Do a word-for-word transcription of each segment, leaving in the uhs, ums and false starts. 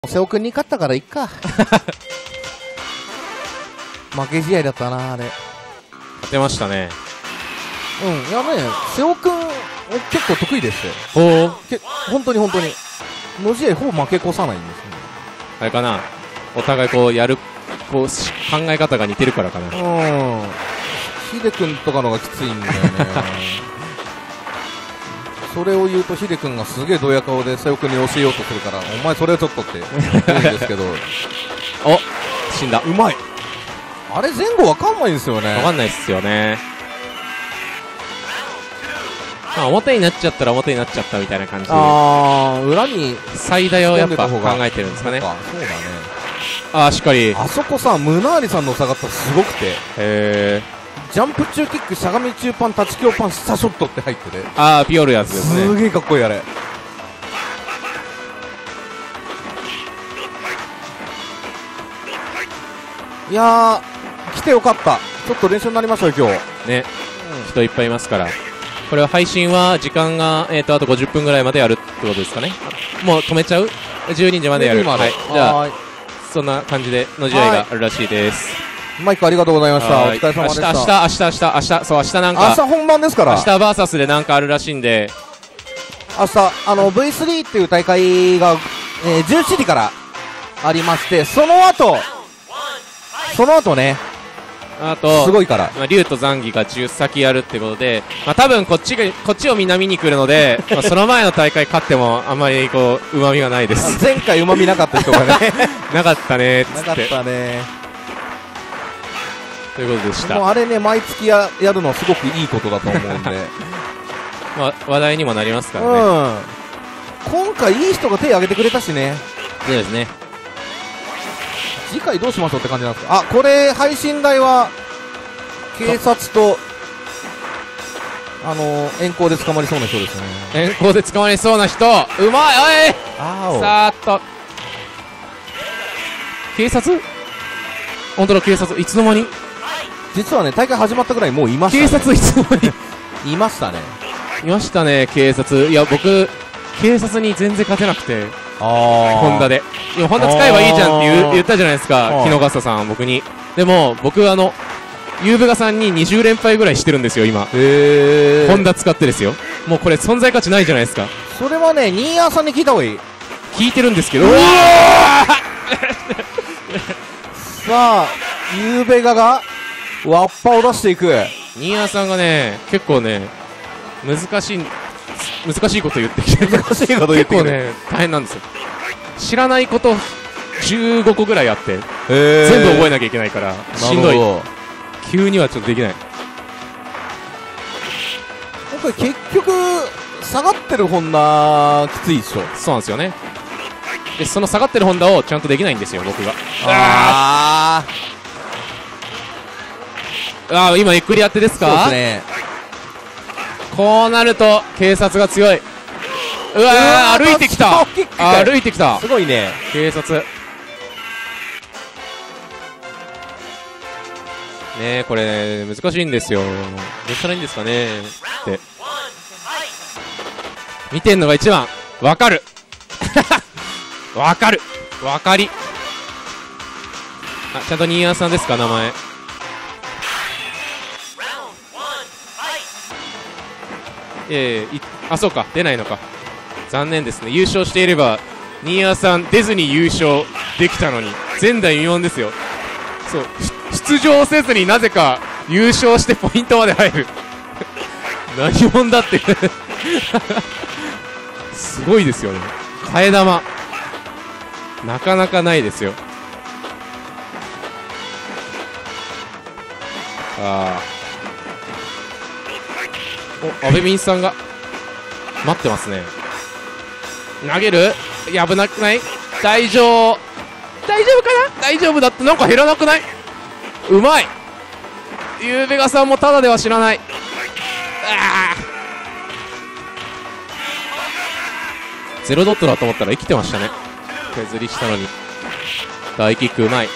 瀬尾くんに勝ったからいっか。負け試合だったな、あれ。 勝てましたね。 うん、いやね、瀬尾くん、結構得意ですよ。 ほう。 け本当に本当に。の試合ほぼ負け越さないんですね。 あれかな、お互いこうやる、こう、考え方が似てるからかな。 うん。ヒデくんとかのがきついんだよね。それを言うとヒデくんがすげえドヤ顔で瀬尾くんに教えようとするから、お前それはちょっとって言うんですけど。 お、死んだ。 うまい。あれ前後わかんないんですよね。 わかんないっすよね。まあ、表になっちゃったら表になっちゃったみたいな感じで。 あー、裏に最大をやっぱ考えてるんですかね。 そうか、そうだね。 あー、しっかり。 あそこさ、ムナーリさんの下がったらすごくて。 へー。ジャンプ中キック、しゃがみ中パン、立ち強パン、下ショットって入ってて。 あー、ピオルやつですね。 すげえかっこいいあれ。いやー、来てよかった。ちょっと練習になりましたよ、今日。 ね。うん、人いっぱいいますから。これは配信は時間が、えーと、あとごじゅっぷんぐらいまでやるってことですかね。もう止めちゃう ?じゅうにじまでやる。はい。じゃあ、そんな感じでの試合があるらしいです。 マイクありがとうございました。お疲れ様でした。 明日、明日、明日、明日、明日、そう、明日なんか。 明日本番ですから。 明日バーサスでなんかあるらしいんで。 明日、あの、ブイスリー っていう大会が、えー、じゅうしちじからありまして、その後、その後ね、 あと、 すごいから。 まあ、竜とザンギがじゅっ先やるってことで、まあ、多分こっちが、こっちをみんな見に来るので、まあ、その前の大会勝ってもあんまりこう、旨味がないです。 前回旨味なかった人がね。 なかったねーっつって。 なかったねということでした。 もうあれね、毎月や、やるのすごくいいことだと思うんで。 まあ、話題にもなりますからね。 うん。今回いい人が手を挙げてくれたしね。 そうですね。 次回どうしましょうって感じなんですか。あ、これ配信台は警察とあのー、遠行で捕まりそうな人ですね。 遠行で捕まりそうな人、うまい。おい、 あーさーっと警察、本当の警察、いつの間に。 実はね、大会始まったぐらいもういましたね。 警察いつの間にいましたね。 いましたね、警察。いや、僕警察に全然勝てなくて。 あー、 ホンダで。いや、ホンダ使えばいいじゃんって言う言ったじゃないですか、日野笠さん、僕に。でも、僕、あの、ゆうべがさんににじゅう連敗ぐらいしてるんですよ、今。 へー。 ホンダ使ってですよ。もうこれ、存在価値ないじゃないですか。 それはね、ニーヤーさんに聞いた方がいい。 聞いてるんですけど、 うわーさあ、ゆうべがが、わっぱを出していく。 ニーヤーさんがね、結構ね、難しい、難しいこと言ってきて、 難しいこと言ってきて、 結構ね、大変なんですよ。知らないことじゅうごこぐらいあって、全部覚えなきゃいけないから、しんどい。急にはちょっとできない。 今回結局、下がってるホンダ、きついでしょ。 そうなんですよね。で、その下がってるホンダをちゃんとできないんですよ、僕が。 あー。あー、今、ゆっくりやってですか？ そうですね。 こうなると、警察が強い。うわー、歩いてきた。歩いてきた。 すごいね。 警察。ねえ、これ、ね、難しいんですよ。どうしたらいいんですかねって。見てんのが一番。わかる。わかる。わかり。あ、ちゃんとニーヤーさんですか、名前。ええ、あ、そうか、出ないのか。残念ですね。優勝していれば、ニーヤーさん出ずに優勝できたのに、前代未聞ですよ。そう、出場せずになぜか優勝してポイントまで入る。何者だってすごいですよね。替え玉。なかなかないですよ。ああ。お、阿部ミンさんが待ってますね。投げる？いや、危なくない？大丈夫。大丈夫かな？大丈夫だって。なんか減らなくない？うまい。ゆうべがさんもただでは知らない。あー、ゼロドットだと思ったら生きてましたね。削りしたのに。大キックうまい。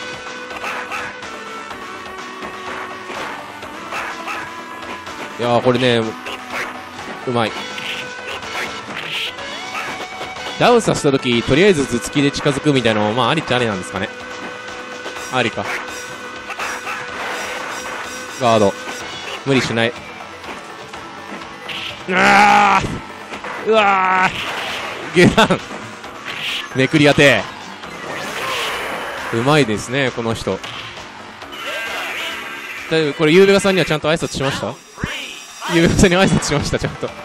いやー、これね、うまい。 ダウンさせたとき、とりあえず頭突きで近づくみたいなのも、まあ、ありっちゃありなんですかね。ありか。ガード。無理しない。うわーうわー下段めくり当て。うまいですね、この人。だいぶこれ、ゆうべがさんにはちゃんと挨拶しました？ゆうべがさんに挨拶しました、ちゃんと。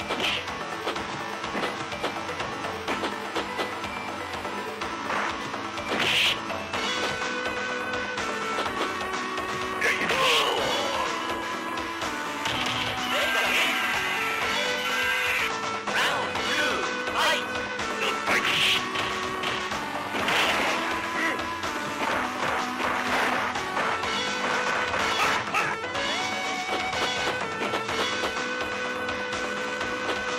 Round